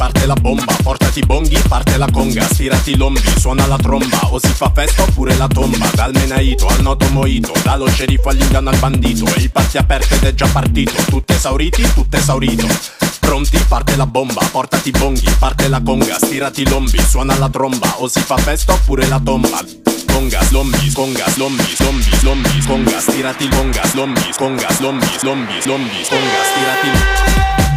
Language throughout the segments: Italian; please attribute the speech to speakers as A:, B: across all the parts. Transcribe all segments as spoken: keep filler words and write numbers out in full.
A: parte la bomba, portati i bonghi, parte la conga, stirati lombi, suona la tromba, o si fa festa oppure la tomba. Dal menaito al noto moito, dallo sceriffo all'indiano al bandito, e il party aperto ed è già partito, tutti esauriti, tutto esaurito. Pronti, parte la bomba, portati i bonghi, parte la conga, stirati lombi, suona la tromba, o si fa festa oppure la tomba. Conga, slombi, conga, slombi, slombi, slombi, conga, stirati conga, slombi, conga, slombi, slombi, slombi, conga, stirati.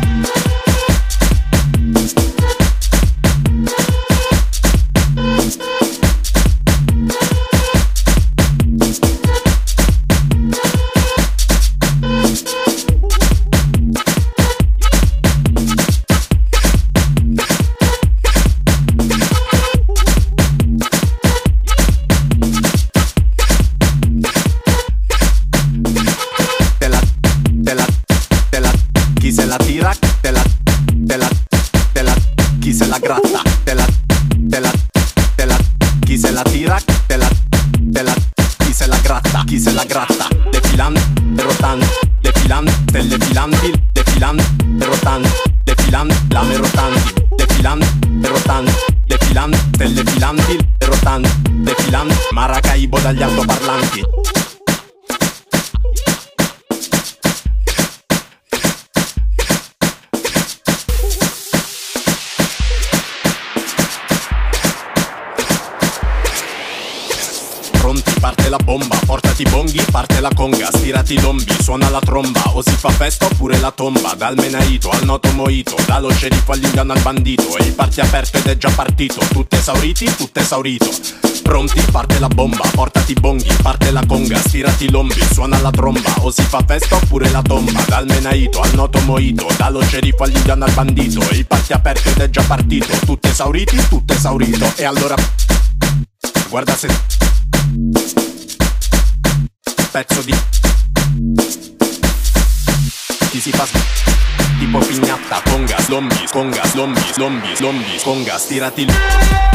A: Chi se la tira, te la, te la, te la, chi se la gratta, te la, te la, te la, chi se la tira, te la, te la, chi se la gratta, chi se la gratta, defilando, rotando, defilando, stelle filanti, defilando, rotando, defilando, lame rotanti, defilando, rotando, defilando, stelle filanti, rotando, defilando, Maracaibo dagli altoparlanti. Pronti, parte la bomba, portati i bonghi, parte la conga, stirati lombi, suona la tromba, o si fa festa oppure la tomba. Dal menaito al noto moito, dallo sceriffo all'indiano al bandito, e il party aperto ed è già partito, tutti esauriti, tutto esaurito. Pronti, parte la bomba, portati i bonghi, parte la conga, stirati lombi, suona la tromba, o si fa festa oppure la tomba. Dal menaito al noto moito, dallo sceriffo all'indiano al bandito, e il party aperto ed è già partito, tutti esauriti, tutto esaurito. E allora guarda se pezzo di chi si fa tipo pignatta, conga, slombi, conga, slombi, slombi, slombi, conga, stirati.